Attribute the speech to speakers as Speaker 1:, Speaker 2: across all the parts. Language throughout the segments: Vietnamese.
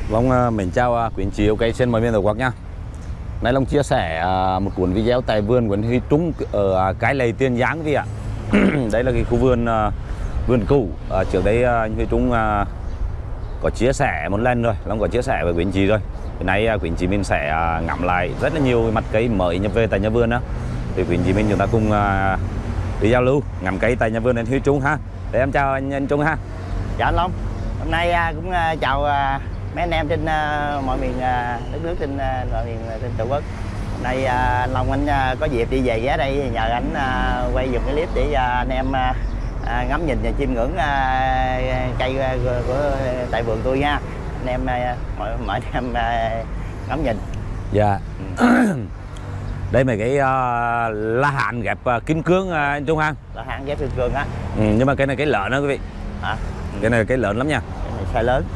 Speaker 1: Long mình chào quý anh chị ok trên mọi miền tổ quốc nha. Nay Long chia sẻ một cuốn video tại vườn của anh Huy Trung ở Cái Lầy Tiền Giang vì ạ. Đây là cái khu vườn cũ. Trước đây anh Huy Trung có chia sẻ một lần rồi, Long có chia sẻ với quý anh chị rồi. Hôm nay quý anh chị mình sẽ ngắm lại rất là nhiều mặt cây mới nhập về tại nhà vườn đó. Thì quý anh chị mình chúng ta cùng đi giao lưu ngắm cây tại nhà vườn anh Huy Trung ha. Để em chào anh Trung ha.
Speaker 2: Dạ anh Long, hôm nay cũng chào mấy anh em trên mọi miền đất nước, trên mọi miền trên Tổ quốc. Hôm nay Long anh có dịp đi về ghé đây nhờ anh quay dùng cái clip để anh em ngắm nhìn và chiêm ngưỡng cây của tại vườn tôi nha. Anh em mọi anh em ngắm nhìn.
Speaker 1: Dạ. Đây mấy cái la hán ghép kim cương anh Trung ha.
Speaker 2: La hán ghép kim cương á.
Speaker 1: Nhưng mà cái này cái lớn đó quý vị.
Speaker 2: Hả?
Speaker 1: Cái này cái lớn lắm nha.
Speaker 2: Cái này size lớn.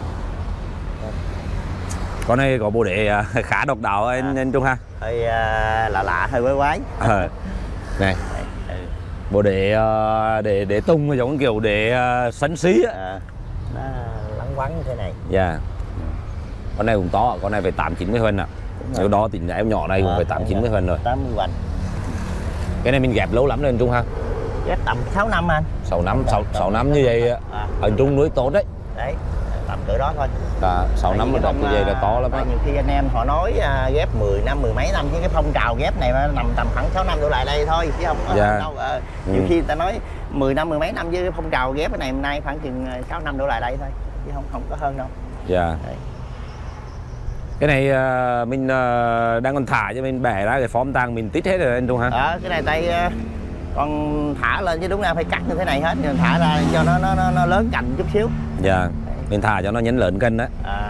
Speaker 1: Con này có bộ đế khá độc đáo anh Trung ha.
Speaker 2: Hơi lạ hơi quái quái.
Speaker 1: Này. Bộ đế để tung giống kiểu để sấn xí á.
Speaker 2: Nó lắng quắn như thế này.
Speaker 1: Dạ. Con này cũng to, con này phải 8-90 phân ạ. Nếu đó thì em nhỏ này cũng phải 8-90 phân rồi.
Speaker 2: 80 phân.
Speaker 1: Cái này mình ghép lâu lắm rồi anh Trung ha.
Speaker 2: Ghép tầm 6 năm anh.
Speaker 1: 6 năm như vậy anh Trung nuôi tốt đấy.
Speaker 2: Đấy, tầm cỡ đó thôi.
Speaker 1: 6 năm rồi như vậy là to lắm á.
Speaker 2: Nhiều khi anh em họ nói ghép 10 năm, mười mấy năm, chứ cái phong trào ghép này nằm tầm khoảng 6 năm đổ lại đây thôi chứ không có đâu. Nhiều khi ta nói 10 năm, mười mấy năm với cái phong trào ghép cái này hôm nay khoảng chừng 6 năm đổ lại đây thôi chứ không có hơn đâu.
Speaker 1: Dạ. Đấy. Cái này mình đang còn thả cho mình bẻ ra cái form tang mình tít hết rồi anh Trung hả?
Speaker 2: Cái này tay còn thả lên chứ đúng ra phải cắt như thế này hết, nhưng thả ra cho nó lớn cành chút xíu.
Speaker 1: Dạ. Mình thả cho nó nhấn lớn cân đó.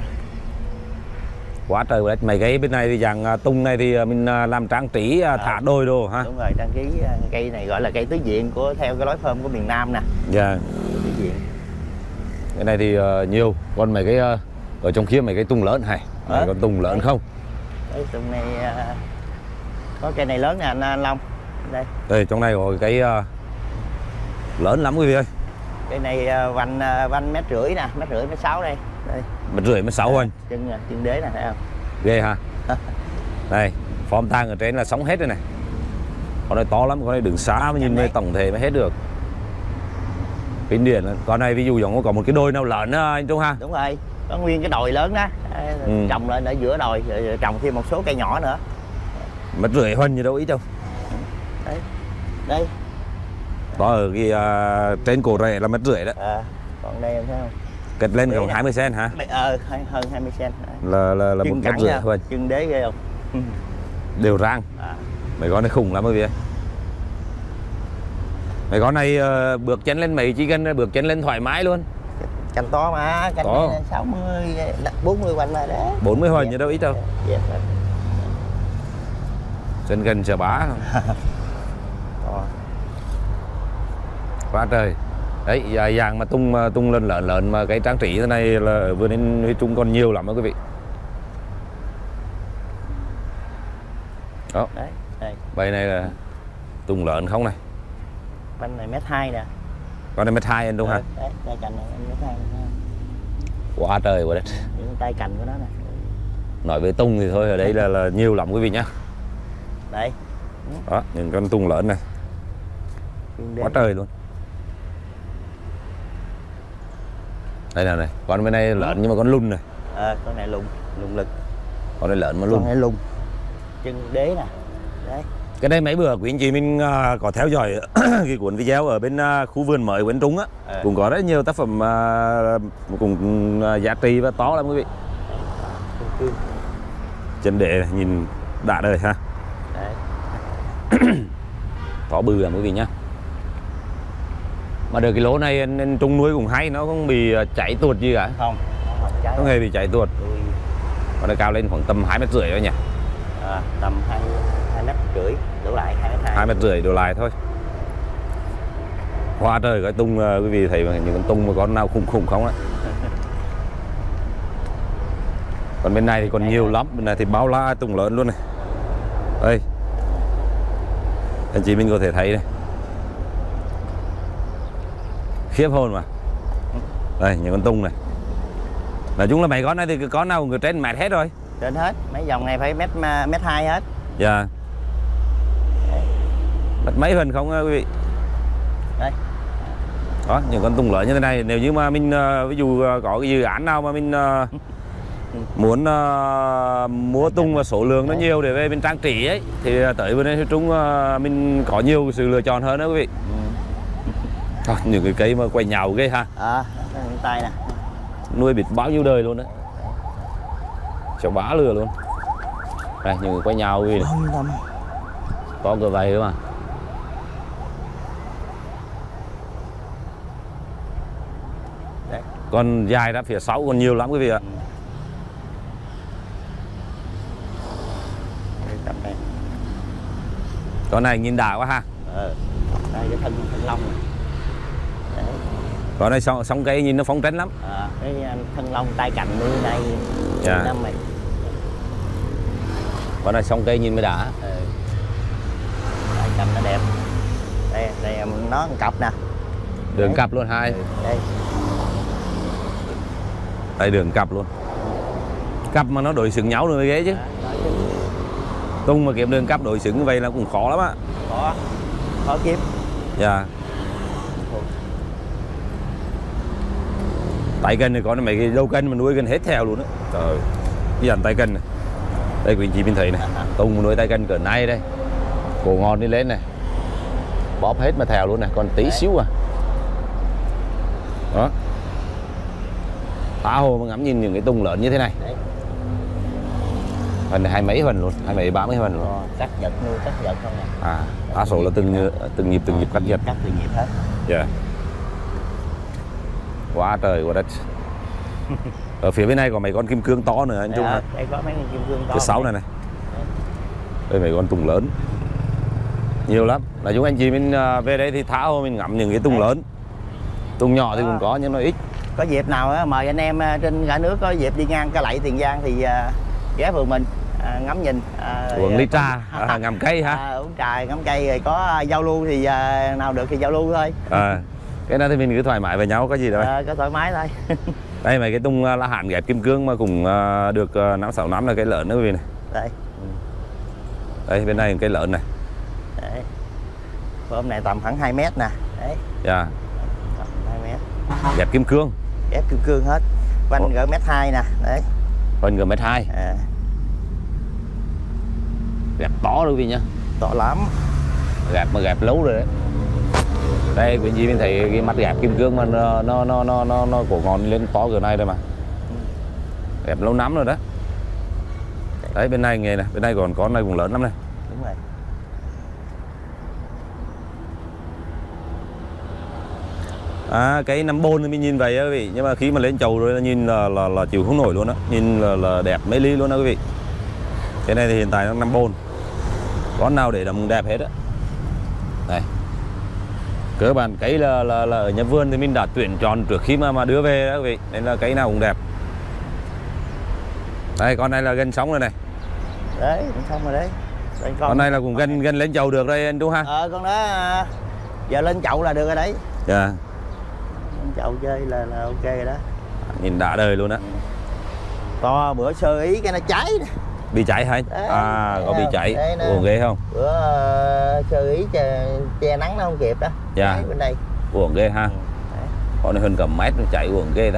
Speaker 1: Quá trời đấy. Mấy cái bên này thì dạng tung này thì mình làm trang trí thả đôi đồ ha.
Speaker 2: Đúng rồi, trang trí cây này gọi là cây tứ diện của theo cái lối phơm của miền Nam nè.
Speaker 1: Dạ.
Speaker 2: Tứ diện.
Speaker 1: Cái này thì nhiều, còn mấy cái ở trong kia mấy cái tung lớn này. Còn tung lớn không?
Speaker 2: Cái tung này có cây này lớn nè anh Long.
Speaker 1: Đây trong này có cái lớn lắm quý vị ơi.
Speaker 2: Cây này vành 1,5 m nè, 1,5 m, 1,6 m đây. Đây.
Speaker 1: 1,5 m, 1,6 anh.
Speaker 2: Chân đế nè thấy không?
Speaker 1: Ghê ha. Đây, form tang ở trên là sống hết rồi này. Con này to lắm, con này đứng xa mới nhìn về tổng thể mới hết được. Kinh điển. Con này ví dụ giống có một cái đôi nào lớn anh Trung ha.
Speaker 2: Đúng rồi, có nguyên cái đồi lớn đó. Trồng lên ở giữa đồi rồi trồng thêm một số cây nhỏ nữa.
Speaker 1: 1,5 m huân gì đâu ít đâu.
Speaker 2: Đấy. Đây.
Speaker 1: Đó ở cái trên cổ rễ là 1,5 m đó.
Speaker 2: Còn đây em thấy không?
Speaker 1: Kết lên còn 20 cm hả?
Speaker 2: Hơn 20 cm.
Speaker 1: Là 1,5 m huân.
Speaker 2: Chân đế ghê không?
Speaker 1: Đều rang. Mấy con này khủng lắm quý vị. Mấy con này bước chân lên mấy chỉ cần bước chân lên thoải mái luôn.
Speaker 2: Cành to mà, cành này 60, 40 quanh mà đấy.
Speaker 1: 40 huân như đâu ít đâu. Chân gần chở bá không? Quá trời. Đấy, vàng mà tung lên lớn mà cái trang trí thế này là ở vườn anh Huy Trung còn nhiều lắm đó quý vị. Đó. Đấy, đây. Bầy này là tung lớn không này.
Speaker 2: Bánh này 1,2 m nè.
Speaker 1: Con này 1,2 m anh Trung hả?
Speaker 2: Đấy, tay cành này 1,2 m.
Speaker 1: Quá trời quá đất.
Speaker 2: Tay cành của nó nè.
Speaker 1: Nói về tung thì thôi, ở đây là nhiều lắm quý vị nhá.
Speaker 2: Đây.
Speaker 1: Đó, những con tung lớn này. Quá trời luôn. Đây nào này, con bên này lớn nhưng mà con lùn này.
Speaker 2: Con này lùn lực.
Speaker 1: Con này lớn mà lùn.
Speaker 2: Con này lùn. Chân đế nè. Đấy.
Speaker 1: Cái đây mấy bữa quý anh chị mình có theo dõi cái cuốn video ở bên khu vườn mới của anh Trung á, cũng có rất nhiều tác phẩm cũng giá trị và to lắm quý vị. Chân đế này, nhìn đã đời ha.
Speaker 2: Đấy.
Speaker 1: To bự lắm quý vị nhá. Mà được cái lỗ này anh Trung nuôi cũng hay, nó không bị cháy tuột gì cả.
Speaker 2: Không
Speaker 1: cháy. Hề bị cháy tuột. Còn nó cao lên khoảng tầm 2,5 m thôi nhỉ.
Speaker 2: Tầm 2,5 m đổ lại 2,5
Speaker 1: m đổ lại thôi. Hoa trời cái tung quý vị thấy những con tung mà con nào khủng không á. Còn bên này thì còn nhiều lắm, bên này thì bao la tung lớn luôn này. Đây. Anh chị mình có thể thấy này. Khiếp hồn mà. Đây những con tung này. Nói chung là mấy con này thì con nào cũng trên mét hết rồi.
Speaker 2: Trên hết, mấy dòng này phải mét 2 hết.
Speaker 1: Dạ. Mất mấy phần không quý vị?
Speaker 2: Đây.
Speaker 1: Đó, những con tung lớn như thế này, nếu như mà mình ví dụ có cái dự án nào mà mình muốn mua tung và số lượng nó nhiều để về bên trang trí ấy, thì tới bên đây Trung mình có nhiều sự lựa chọn hơn đó quý vị. Thôi, những cái cây mà quay nhào ghê ha.
Speaker 2: Tay nè.
Speaker 1: Nuôi biết bao nhiêu đời luôn đấy. Cháu bá lừa luôn. Đây, những cái quay nhào quý vị này. Có cơ vậy mà.
Speaker 2: Đấy.
Speaker 1: Còn dài ra phía sau còn nhiều lắm quý vị ạ. Con này nhìn đã quá ha.
Speaker 2: Đây cái thân lông này. Đấy.
Speaker 1: Con này sóng cây nhìn nó phóng tránh lắm.
Speaker 2: Cái thân lông tay cành nuôi đây.
Speaker 1: Dạ.
Speaker 2: Năm này.
Speaker 1: Con này sóng cây nhìn mới đã.
Speaker 2: Tay cành nó đẹp. Đây nó một cặp nè.
Speaker 1: Đường cặp luôn hai.
Speaker 2: Đây.
Speaker 1: Đây đường cặp luôn. Cặp mà nó đổi xứng nhau rồi mới ghế chứ. Tung mà kiếm đường cặp đổi xứng như vậy là cũng khó lắm á.
Speaker 2: Khó kiếm.
Speaker 1: Dạ. Tay cân thì có mấy cái dâu cân mà nuôi gần hết theo luôn á. Trời, cái dàn tay cân này. Đây quý anh chị mình thấy này, tung mà nuôi tay cân cỡ này đây. Cổ ngon đi lên này. Bóp hết mà theo luôn này, còn tí xíu à. Đó. Thả hồ mà ngắm nhìn những cái tung lớn như thế này. Phần này 20 mấy phần luôn, 20 30 phần luôn.
Speaker 2: Cắt giật nuôi cắt giật không nè.
Speaker 1: Đa số là từng nhịp cắt giật.
Speaker 2: Cắt từng nhịp hết.
Speaker 1: Dạ. Quá trời quá đất. Ở phía bên này có mấy con kim cương to nữa anh Trung.
Speaker 2: Đây có mấy con kim cương to.
Speaker 1: Phía sau này này. Đây mấy con tung lớn. Nhiều lắm. Nói chung anh chị mình về đây thì thả hồ mình ngắm những cái tung lớn. Tung nhỏ thì cũng có nhưng nó ít.
Speaker 2: Có dịp nào mời anh em trên cả nước có dịp đi ngang Cai Lậy Tiền Giang thì ghé phường mình ngắm nhìn.
Speaker 1: Uống ly trà, ngắm cây ha.
Speaker 2: Uống trà ngắm cây rồi có giao lưu thì nào được thì giao lưu thôi.
Speaker 1: Cái đó thì mình cứ thoải mái với nhau có gì đâu.
Speaker 2: Có thoải mái thôi.
Speaker 1: Đây mấy cái tung lá hạn ghép kim cương mà cũng được 5-6 năm là cái lớn nữa quý vị này.
Speaker 2: Đây.
Speaker 1: Đây bên này cái lớn này.
Speaker 2: Đấy. Hôm này tầm khoảng 2 mét nè. Đấy.
Speaker 1: Dạ.
Speaker 2: Tầm 2 mét.
Speaker 1: Ghép kim cương.
Speaker 2: Ghép kim cương hết. Quanh cỡ mét 2 nè. Đấy.
Speaker 1: Quanh cỡ mét 2. Ghép to luôn quý vị nhá.
Speaker 2: To lắm.
Speaker 1: Ghép mà ghép lâu rồi đấy. Đây quý vị mình thấy cái mắt ghép kim cương mà nó cổ ngọn lên to cỡ này đây mà. Ghép lâu lắm rồi đó. Đấy bên này nghề này, bên này còn con này cũng lớn lắm này.
Speaker 2: Đúng rồi.
Speaker 1: Cái nấm bồn thì mình nhìn vậy á quý vị, nhưng mà khi mà lên chầu rồi là nhìn là chịu không nổi luôn á, nhìn là đẹp mấy ly luôn đó quý vị. Cái này thì hiện tại nó nấm bồn. Con nào để đầm đẹp hết á. Đây. Cơ bản cây là ở nhà vườn thì mình đã tuyển chọn trước khi mà đưa về đó quý vị, nên là cây nào cũng đẹp. Đây con này là gần xong rồi này.
Speaker 2: Đấy, xong rồi đấy. Đây,
Speaker 1: con này là cũng gần lên chậu được đây anh Trung ha.
Speaker 2: Con đó giờ lên chậu là được rồi đấy.
Speaker 1: Dạ.
Speaker 2: Lên chậu chơi là ok rồi đó.
Speaker 1: Nhìn đã đời luôn á.
Speaker 2: To bữa sơ ý cái nó cháy nè.
Speaker 1: Bị cháy hả? Có bị cháy. Uổng ghê không?
Speaker 2: Bữa sơ ý che nắng nó không kịp đó.
Speaker 1: Dạ.
Speaker 2: Bên đây.
Speaker 1: Uổng ghê ha. Con này hơn cả mét nó cháy uổng ghê ta.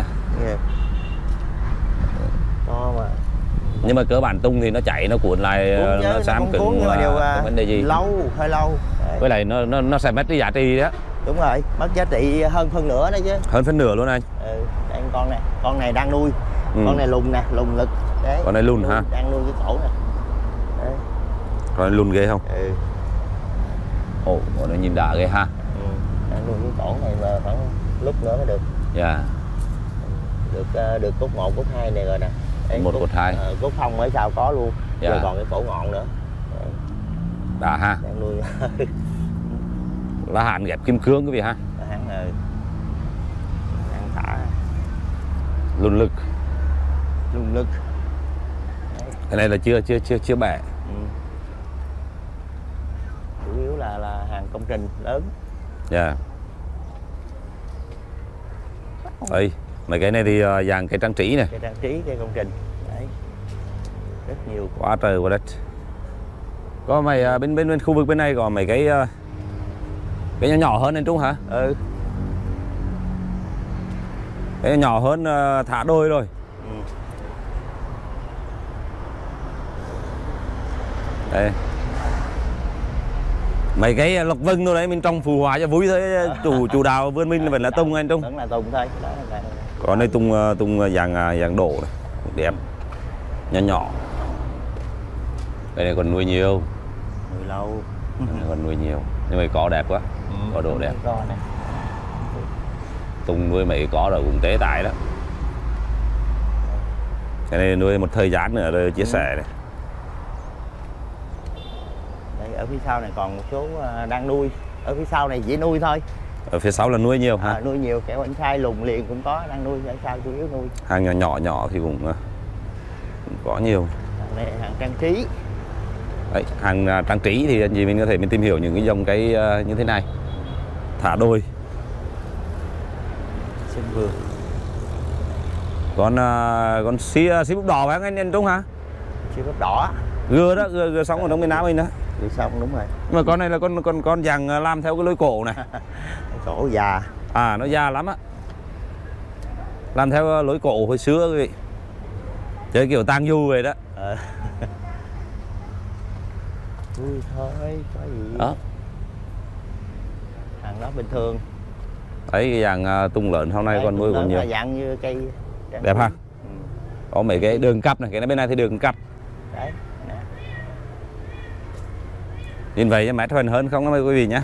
Speaker 2: To mà.
Speaker 1: Nhưng mà cơ bản tung thì nó chạy nó cuộn lại nó xám cứng
Speaker 2: nhưng mà điều
Speaker 1: vấn đề gì
Speaker 2: hơi lâu đấy.
Speaker 1: Với lại nó sẽ mất cái giá trị đó.
Speaker 2: Đúng rồi, mất giá trị hơn phân nửa đấy chứ.
Speaker 1: Hơn phân nửa luôn anh.
Speaker 2: Đây con này đang nuôi. Con này lùn nè, lùn lực đấy.
Speaker 1: Con này lùn ha.
Speaker 2: Đang nuôi cái cổ nè. Đấy.
Speaker 1: Con này lùn ghê không? Ồ, con này nhìn đã ghê ha.
Speaker 2: Đang nuôi cái cổ này mà khoảng lúc nữa mới được.
Speaker 1: Dạ.
Speaker 2: Được cốt 1, cốt 2 này rồi nè.
Speaker 1: 1, cốt 2.
Speaker 2: Cốt phong mới sao có luôn.
Speaker 1: Dạ.
Speaker 2: Rồi còn cái cổ ngọn nữa. Đấy.
Speaker 1: Đã ha.
Speaker 2: Đang nuôi.
Speaker 1: Lá hạn ghép kim cương quý vị ha.
Speaker 2: Hắn thả.
Speaker 1: Lùn lực.
Speaker 2: Lùn lực.
Speaker 1: Đấy. Cái này là chưa bẻ.
Speaker 2: Chủ yếu là hàng công trình lớn.
Speaker 1: Dạ. Đây, Mấy cái này thì dạng cái trang trí này.
Speaker 2: Cái trang trí, cái công trình. Đấy. Rất nhiều.
Speaker 1: Quá trời quá đất. Có mày bên khu vực bên này có mấy cái nhỏ nhỏ hơn anh Trung hả?
Speaker 2: Ừ.
Speaker 1: Cái nhỏ hơn thả đôi rồi.
Speaker 2: Ừ.
Speaker 1: Đây. Mấy cái lộc vân đâu đấy mình trồng phù hòa cho vui thôi. Chủ đào vườn mình vẫn là tung anh Trung.
Speaker 2: Vẫn là tùng thôi. Đó là...
Speaker 1: Còn đây tung dạng đổ này. Đẹp. Nhỏ nhỏ. Đây này còn nuôi nhiều.
Speaker 2: Nuôi lâu.
Speaker 1: Đây này còn nuôi nhiều. Nhưng mà có đẹp quá. Có độ đẹp. Tung nuôi mấy có rồi cũng tế tài đó. Cái này nuôi một thời gian nữa rồi chia sẻ này.
Speaker 2: Đây, ở phía sau này còn một số đang nuôi. Ở phía sau này chỉ nuôi thôi.
Speaker 1: Ở phía sau là nuôi nhiều hả?
Speaker 2: Nuôi nhiều, kẻ bánh sai lùng liền cũng có, đang nuôi, ở sau chủ yếu nuôi.
Speaker 1: Hàng nhỏ thì cũng có nhiều.
Speaker 2: Đây hàng trang trí.
Speaker 1: Đấy, hàng trang trí thì anh chị mình có thể tìm hiểu những cái dòng cây như thế này. Thả đôi.
Speaker 2: Xin vườn.
Speaker 1: Còn xí búp đỏ phải không anh Trung hả?
Speaker 2: Xí búp đỏ.
Speaker 1: Gưa đó, gưa sống ở trong miền Nam mình đó.
Speaker 2: Gưa xong đúng rồi.
Speaker 1: Nhưng mà con này là con vàng làm theo cái lối cổ này.
Speaker 2: Cổ già.
Speaker 1: À nó già lắm á. Làm theo lối cổ hồi xưa quý vị. Chơi kiểu tang du vậy đó.
Speaker 2: Vui thôi, có gì.
Speaker 1: Đó.
Speaker 2: Hàng đó bình thường.
Speaker 1: Đấy cái dạng tung lợn hôm nay con nuôi còn nhiều.
Speaker 2: Dạng như cây
Speaker 1: đẹp ha. Có mấy cái đường cặp này, cái bên này thì đường cặp.
Speaker 2: Đấy. Nè.
Speaker 1: Nhìn vậy mét huần hơn không á quý vị nhá.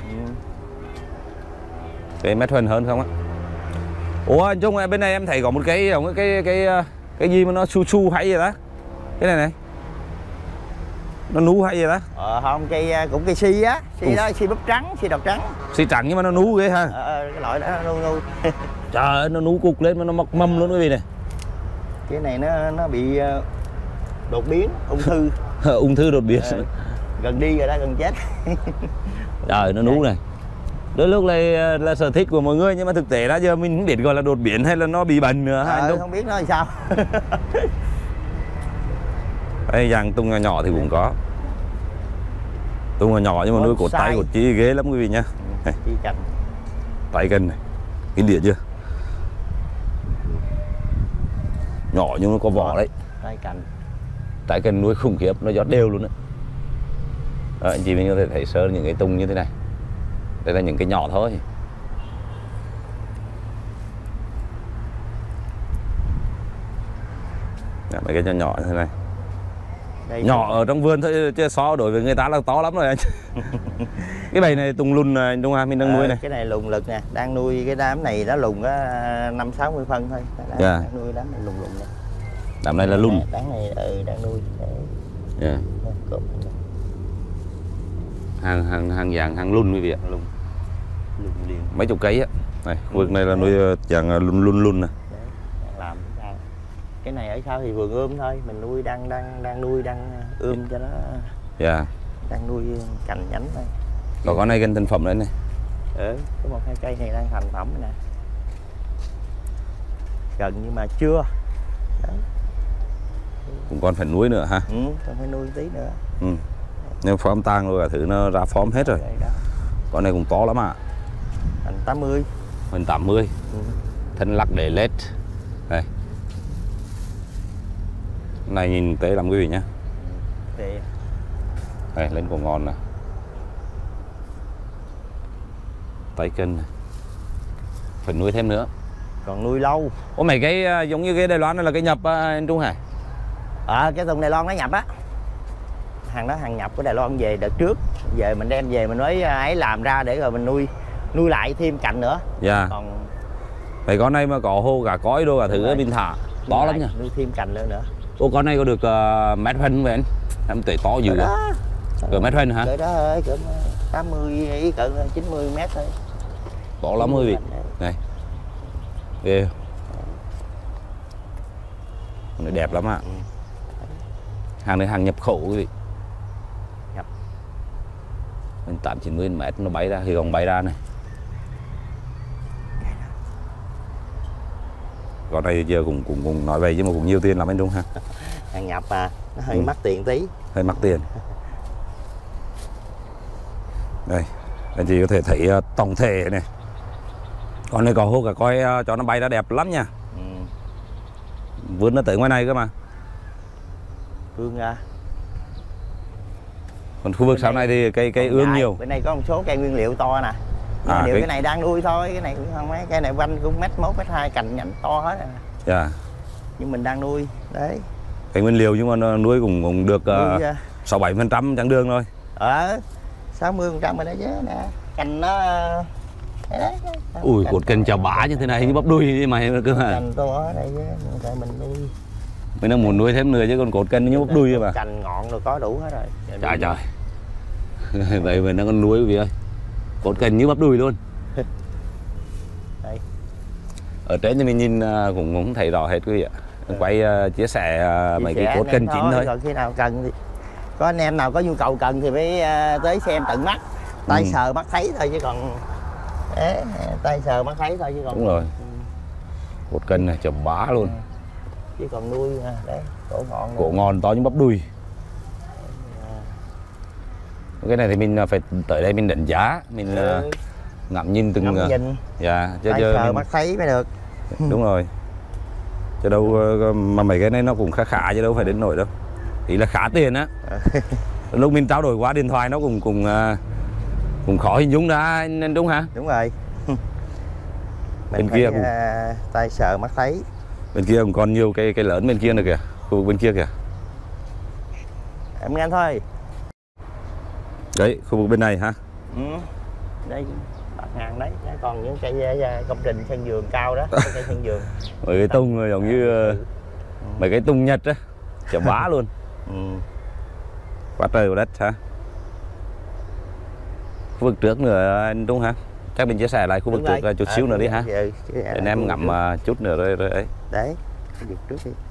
Speaker 1: Cái mét huần hơn không á. Ủa anh Trung bên này em thấy có một cái gì mà nó su hay vậy đó. Cái này này. Nó nú hay vậy đó.
Speaker 2: Không, cũng cây si á, si đó, si búp trắng, si độc trắng.
Speaker 1: Si trắng nhưng mà nó nú ghê ha.
Speaker 2: Cái loại đó nó nú.
Speaker 1: Trời ơi, nó nú cục lên mà nó mọc mầm luôn quý vị này.
Speaker 2: Cái này nó bị đột biến, ung thư.
Speaker 1: Ung thư đột biến.
Speaker 2: Gần đi rồi đó, gần chết.
Speaker 1: Trời nó nú này. Đôi lúc là sở thích của mọi người nhưng mà thực tế là giờ mình không biết gọi là đột biến hay là nó bị bệnh nữa ha anh Trung.
Speaker 2: Không biết nó làm sao.
Speaker 1: Đây dạng tung nhỏ thì cũng có. Tung nhỏ nhưng mà nuôi cột tay cột chi ghê lắm quý vị nhá. Tay cân này. Kinh điển chưa? Nhỏ nhưng nó có vỏ đấy. Tay cân nuôi khủng khiếp, nó giót đều luôn đấy. Đó, anh chị mình có thể thấy sơ những cái tung như thế này. Đây là những cái nhỏ thôi. Đó, mấy cái nhỏ như thế này. Đây nhỏ ở trong vườn thôi chứ so đối với người ta là to lắm rồi anh. Cái bầy này tung lùn anh Trung mình đang nuôi này.
Speaker 2: Cái này lùn lực nè, đang nuôi cái đám này nó lùn có 50-60 phân thôi. Đang nuôi đám này lùn nè.
Speaker 1: Đám này là lùn.
Speaker 2: Đám này đang nuôi.
Speaker 1: Hàng dạng hàng lùn quý vị ạ.
Speaker 2: Lùn liền.
Speaker 1: Mấy chục cây á. Này, khu vực này là nuôi dạng lùn nè.
Speaker 2: Làm cái này ở sau thì vườn ươm thôi, mình nuôi đang ươm cho nó.
Speaker 1: Dạ.
Speaker 2: Đang nuôi cành nhánh thôi.
Speaker 1: Còn con này gần thành phẩm đấy này.
Speaker 2: Có 1-2 cây này đang thành phẩm nè. Gần nhưng mà chưa. Đấy.
Speaker 1: Cũng còn phải nuôi nữa ha.
Speaker 2: Còn phải nuôi tí nữa.
Speaker 1: Nhưng form tang rồi cả thứ nó ra form hết rồi. Con này cũng to lắm à.
Speaker 2: Thành 80.
Speaker 1: Mình 80. Thân lắc để lết. Đây. Này nhìn tế lắm quý vị nhá. Đây lên cổ ngon nè. Tay cân này. Phải nuôi thêm nữa.
Speaker 2: Còn nuôi lâu.
Speaker 1: Có mấy cái giống như cái Đài Loan này là cái nhập anh Trung hả?
Speaker 2: Cái thùng Đài Loan nó nhập á. Hàng đó hàng nhập của Đài Loan về đợt trước. Về mình đem về mình mới ấy làm ra để rồi mình nuôi lại thêm cạnh nữa.
Speaker 1: Dạ.
Speaker 2: Còn
Speaker 1: mấy con này mà có hô cả cõi đô cả thứ mình thả to lắm nha.
Speaker 2: Nuôi thêm cành lên nữa.
Speaker 1: Ô con này có được mét phân vậy anh? Em thấy to dữ à? Cỡ mét phân hả?
Speaker 2: Cỡ đó ơi, cỡ 80 cỡ 90 mét thôi.
Speaker 1: To lắm quý vị. Này. Ghê. Con này đẹp lắm ạ. Hàng này hàng nhập khẩu quý vị.
Speaker 2: Nhập.
Speaker 1: 80-90 mét nó bay ra, thì còn bay ra này. Con này giờ cũng nói vậy chứ mà cũng nhiều tiền lắm anh Trung ha.
Speaker 2: Hàng nhập mà nó hơi mắc tiền tí.
Speaker 1: Hơi mắc tiền. Đây, anh chị có thể thấy tổng thể này. Con này có hô cả coi cho nó bay ra đẹp lắm nha. Vươn nó tới ngoài này cơ mà.
Speaker 2: Vươn ra.
Speaker 1: Còn khu vực sau này thì cây ương nhiều.
Speaker 2: Bên này có một số cây nguyên liệu to nè. Nguyên liệu cái này đang nuôi thôi, cái này cũng không mấy, cái này vanh cũng mét 1, mét 2, cành nhánh to hết.
Speaker 1: Dạ.
Speaker 2: Nhưng mình đang nuôi, đấy.
Speaker 1: Cây nguyên liệu nhưng mà nuôi cũng được 6-7% chặng đường thôi.
Speaker 2: 60% rồi đó chứ nè. Cành nó
Speaker 1: ui, cột cành chà bá như thế này như bắp đuôi như mày cơ mà.
Speaker 2: Cành to ở đây chứ, tại mình nuôi.
Speaker 1: Mình đang muốn nuôi thêm nữa chứ còn cột cành như bắp đuôi mà.
Speaker 2: Cành ngọn rồi có đủ hết rồi.
Speaker 1: Trời. Vậy mình đang còn nuôi quý vị ơi. Cột cành như bắp đùi luôn.
Speaker 2: Đây.
Speaker 1: Ở trên thì mình nhìn cũng thấy rõ hết quý vị ạ. Quay chia sẻ mấy cái cột cành chính thôi.
Speaker 2: Còn khi nào cần thì có anh em nào có nhu cầu cần thì phải tới xem tận mắt. Tay sờ mắt thấy thôi chứ còn đấy, tay sờ mắt thấy thôi chứ còn.
Speaker 1: Đúng rồi. Cột cành này chầm bá luôn.
Speaker 2: Chứ còn nuôi đấy,
Speaker 1: cổ ngon to như bắp đùi. Cái này thì mình phải tới đây mình đánh giá, mình ngắm nhìn từng
Speaker 2: nhìn.
Speaker 1: Dạ,
Speaker 2: chứ giờ mắt thấy mới được.
Speaker 1: Đúng rồi. Chứ đâu mà mấy cái này nó cũng khá chứ đâu phải đến nổi đâu. Ý là khá tiền á. Lúc mình trao đổi qua điện thoại nó cũng khó hình dung ra nên đúng hả?
Speaker 2: Đúng rồi. Mình
Speaker 1: bên kia cũng
Speaker 2: tay sờ mắt thấy.
Speaker 1: Bên kia cũng còn nhiều cây lớn bên kia nữa kìa, khu vực bên kia kìa.
Speaker 2: Em nghe thôi.
Speaker 1: Đấy, khu vực bên này hả?
Speaker 2: Đây, bạc ngàn đấy, còn những cây công trình sân vườn cao đó, cây sân vườn.
Speaker 1: Mấy cái tung giống như mấy cái tung Nhật á, chả bá luôn. Quá trời của đất hả? Khu vực trước nữa anh Trung hả? Chắc mình chia sẻ lại khu vực trước chút xíu nữa đi ha. Để em ngắm chút nữa rồi ấy.
Speaker 2: Đấy, khu vực trước đi.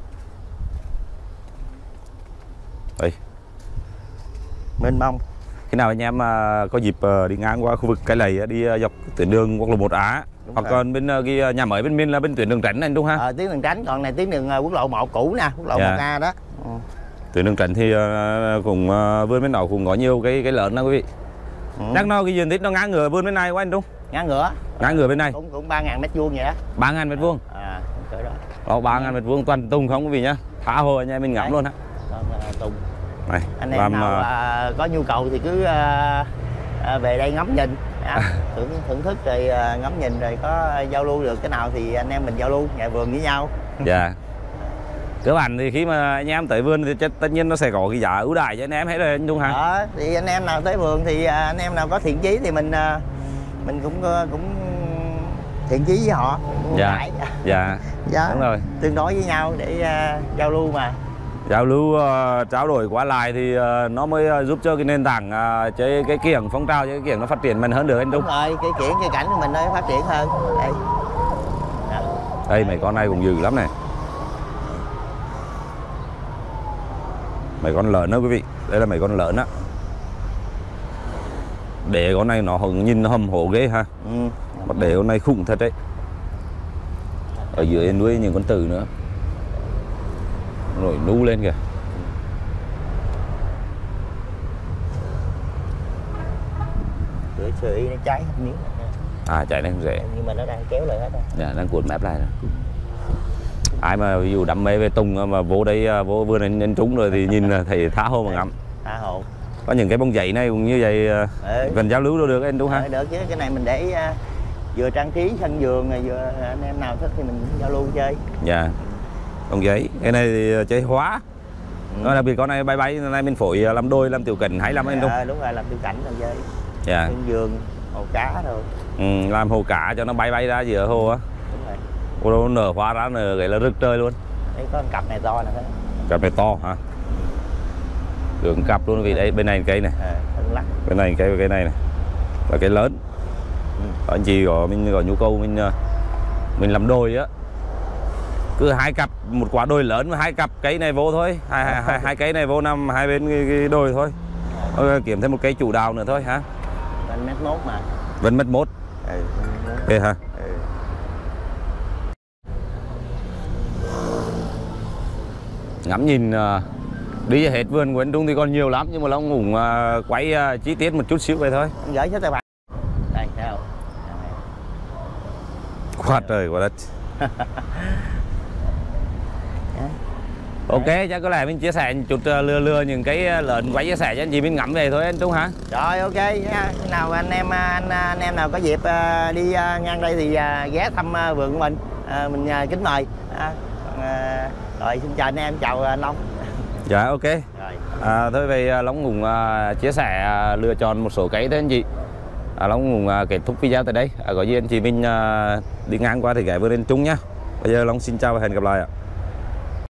Speaker 1: Đây.
Speaker 2: Mênh mông.
Speaker 1: Khi nào anh em có dịp đi ngang qua khu vực Cái Lầy đi dọc tuyến đường quốc lộ 1A hoặc còn bên cái nhà mới bên mình là bên tuyến đường tránh anh Trung ha?
Speaker 2: Tuyến đường tránh, còn này tuyến đường quốc lộ 1 cũ nè, quốc lộ 1A đó.
Speaker 1: Tuyến đường tránh thì cũng vươn bên đó cũng có nhiều cái lớn đó quý vị. Chắc nó cái diện tích nó ngang ngửa vươn bên này của anh Trung.
Speaker 2: Ngang ngửa.
Speaker 1: Ngang ngửa bên này.
Speaker 2: Cũng 3.000 m² vậy đó.
Speaker 1: 3.000 m².
Speaker 2: Cỡ đó.
Speaker 1: Đó 3.000 m² toàn tùng không quý vị nhá. Thả hồ anh em mình ngắm luôn á.
Speaker 2: Tùng.
Speaker 1: Này,
Speaker 2: anh em nào có nhu cầu thì cứ về đây ngắm nhìn, thưởng thức rồi ngắm nhìn rồi có giao lưu được cái nào thì anh em mình giao lưu nhà vườn với nhau.
Speaker 1: Dạ. Cơ bản thì khi mà anh em tới vườn thì tất nhiên nó sẽ có cái giá ưu đãi cho anh em hết rồi anh Trung hả?
Speaker 2: Thì anh em nào tới vườn thì anh em nào có thiện chí thì mình cũng thiện chí với họ.
Speaker 1: Dạ. Dạ. Đúng rồi.
Speaker 2: Tương đối với nhau để giao lưu mà.
Speaker 1: Giao lưu trao đổi qua lại thì nó mới giúp cho cái nền tảng cái kiểng phong trào cái kiểng nó phát triển mạnh hơn được anh Trung.
Speaker 2: Đúng rồi, cái kiểng cái cảnh của mình nó phát triển hơn. Đây.
Speaker 1: Đây mấy con này cũng dữ lắm này. Mấy con lớn đó quý vị. Đây là mấy con lớn á. Để con này nó nhìn nó hầm hổ ghê ha. Bắt để con này khủng thật đấy. Ở dưới nuôi những con tử nữa. Rồi nu lên kìa.
Speaker 2: Sợi nó cháy hết miếng.
Speaker 1: Cháy này không dễ.
Speaker 2: Nhưng mà nó đang kéo lại hết rồi.
Speaker 1: Dạ, đang cuộn mép lại rồi. Ai mà ví dụ đam mê về tùng mà vô đây vô vườn anh Trung rồi thì nhìn thấy thả hồ mà ngắm.
Speaker 2: Thả hồ.
Speaker 1: Có những cái bông giấy này cũng như vậy gần giao lưu đâu được anh Trung ha?
Speaker 2: Được chứ, cái này mình để vừa trang trí sân vườn rồi vừa anh em nào thích thì mình giao lưu chơi.
Speaker 1: Dạ. Bông giấy, cái này thì chơi hóa. Nó đặc biệt con này bay này mình phổi làm đôi làm tiểu cảnh hay lắm anh Trung.
Speaker 2: Đúng rồi, làm tiểu cảnh làm chơi.
Speaker 1: Dạ.
Speaker 2: Sân vườn, hồ cá rồi.
Speaker 1: Làm hồ cá cho nó bay ra giữa hồ á.
Speaker 2: Đúng rồi.
Speaker 1: Nó nở hoa ra nở cái là rực trời luôn.
Speaker 2: Đấy có một cặp này to nè.
Speaker 1: Cặp này to hả? Đường cặp luôn vì đây bên này cây này. Bên này cây này này. Là cây lớn. Anh chị mình có nhu cầu mình làm đôi á. Cứ 2 cặp một quả đồi lớn mà 2 cặp cây này vô thôi. Hai cây này vô nằm hai bên cái đồi thôi. Kiếm thêm một cây chủ đạo nữa thôi hả?
Speaker 2: Vẫn mét 1 mà.
Speaker 1: Vẫn mét 1. Ok ha. Ngắm nhìn đi hết vườn của anh Trung thì còn nhiều lắm, nhưng mà Long cũng quay chi tiết một chút xíu vậy thôi.
Speaker 2: Anh gửi số tài khoản đây thấy không?
Speaker 1: Quá trời quá đất. Ok, chắc có lẽ mình chia sẻ một chút lừa những cái lợn quay chia sẻ cho anh chị mình ngắm về thôi anh Trung hả?
Speaker 2: Rồi ok nha. Khi nào anh em nào có dịp đi ngang đây thì ghé thăm vườn của mình kính mời. Rồi xin chào anh em, chào anh Long.
Speaker 1: Dạ ok.
Speaker 2: Rồi.
Speaker 1: Thôi về Long cũng chia sẻ lựa chọn một số cây thôi anh chị. Long cũng kết thúc video tại đây. Có gì anh chị mình đi ngang qua thì ghé vườn anh Trung nhá. Bây giờ Long xin chào và hẹn gặp lại ạ.